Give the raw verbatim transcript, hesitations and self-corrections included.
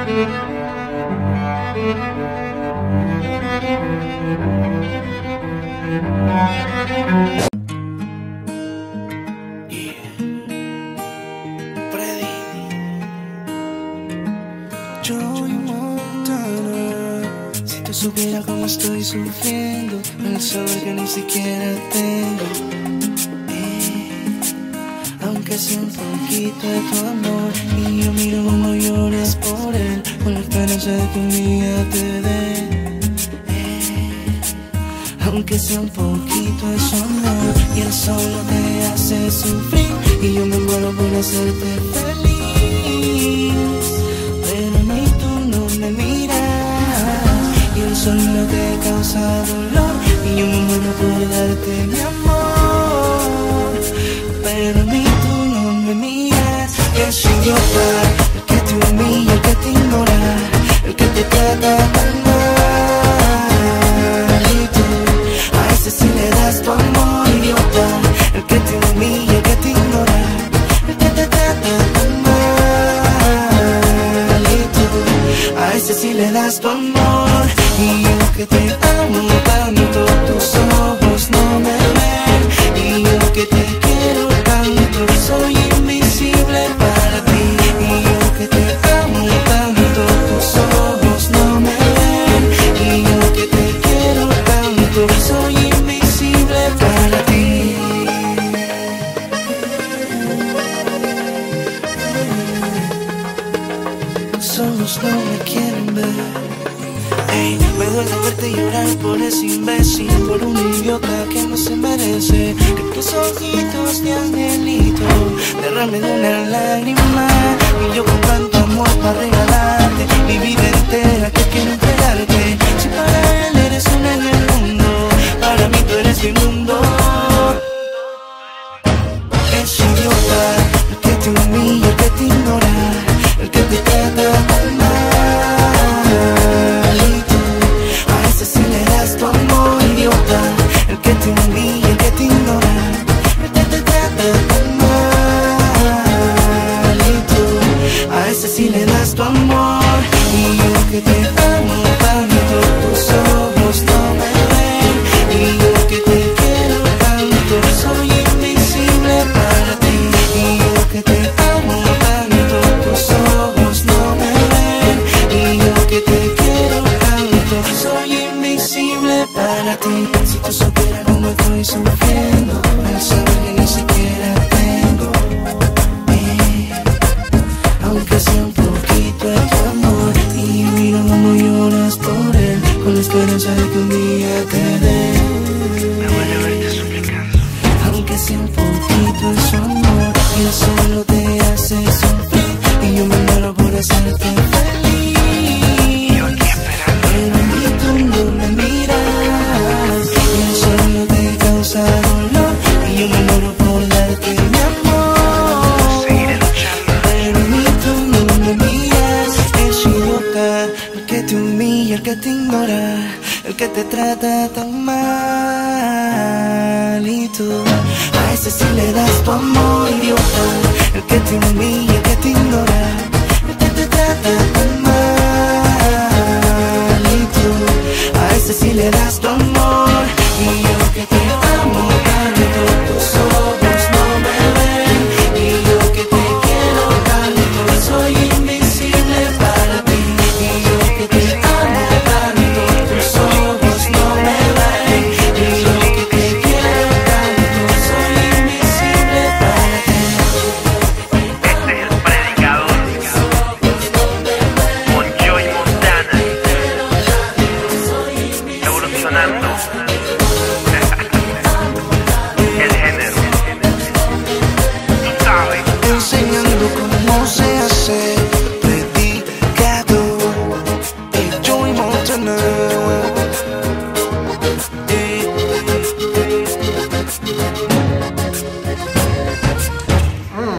Joey Montana. Si tú supieras cómo estoy sufriendo al saber que ni siquiera tengo, eh, aunque sea un poquito de tu amor. Y yo miro cómo lloras por él, con la esperanza de que un día te dé, eh, aunque sea un poquito de su amor. Y él solo te hace sufrir, y yo me muero por hacerte feliz. Solo te causa dolor y yo me muero por darte mi amor, pero a mí tú no me miras. Yo soy idiota, el que te humilla, el que te ignora, el que te trata tan mal. Y tú, a ese sí le das tu amor. Idiota, el que te humilla, el que te ignora, el que te trata tan mal. Y tú, a ese sí le das tu amor. Y yo que te amo tanto, tus ojos no me ven. Y yo que te quiero tanto, soy invisible para ti. Y yo que te amo tanto, tus ojos no me ven. Y yo que te quiero tanto, soy invisible para ti. Tus ojos no me quieren ver. Hey, me duele verte llorar por ese imbécil, por un idiota que no se merece. Que tus ojitos de angelito derramen una lágrima, y yo con tanto amor para regalarte mi vida entera que quiero entregarte. Si para él eres una en el mundo, para mí tú eres mi mundo. Ese idiota, el que te humilla, el que te ignora, el que te trata tan mal. El que te humilla, el que te ignora, el que te trata tan mal. Y tú, a ese sí le das tu amor. Y yo que te amo tanto, tus ojos no me ven. Y yo que te quiero tanto, soy invisible para ti. Y yo que te amo tanto, tus ojos no me ven. Y yo que te quiero tanto, soy invisible para ti. Si tú supieras cómo estoy sufriendo al saber que ni siquiera tengo, eh, aunque sea un poquito de tu amor. Y yo miro cómo lloras por él, con la esperanza de que un día te dé. Me duele verte suplicando, aunque sea un poquito de su amor. Y él solo te hace sufrir, y yo me muero por hacerte feliz. yo aquí esperando, pero a mí tú no me miras. Y él solo te causa dolor, y yo me muero por darte mi amor. seguiré luchando, Pero a mí tú no me miras. Es idiota, el que te humilla, el que te ignora, el que te trata tan mal. Y tú, a ese sí le das tu amor. Idiota, el que te humilla, el que te ignora, el que te trata tan mal. Y tú, a ese sí le das tu amor. Y yo que te amo tanto, tus ojos no me ven. Y yo que te quiero tanto, soy invisible para ti. Y yo que te amo tanto, tus ojos no me ven. Y yo que te quiero tanto, soy invisible para ti. este es el predicador, con Joey Montana, evolucionando. El género, tú sabes. Enseñando cómo se hace.